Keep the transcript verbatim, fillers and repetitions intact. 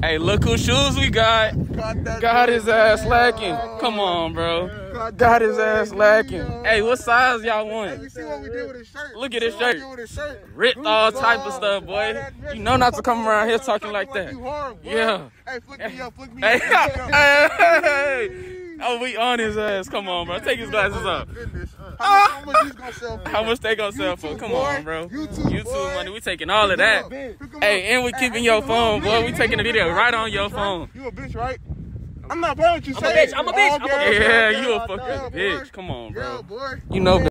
Hey, look whose shoes we got. Got his ass lacking. Come on, bro. Got his ass lacking. Hey, what size y'all want? Hey, you see what we did with his shirt? Look at his shirt. Ripped all type of stuff, boy. You know not to come around here talking like that. Yeah. Hey, flick me up, flick me Hey, up. hey. Oh, we on his ass. Come on, bro. Take his glasses off. How much he's gonna sell for? How much they gonna sell for? Come on, bro. YouTube, YouTube money. We taking all of that. Hey, and we keeping your phone, boy. We taking the video right on your phone. You a bitch, right? I'm not playing with you. I'm a bitch. I'm a bitch. I'm a bitch. Yeah, you a fucking bitch. Come on, bro. You know.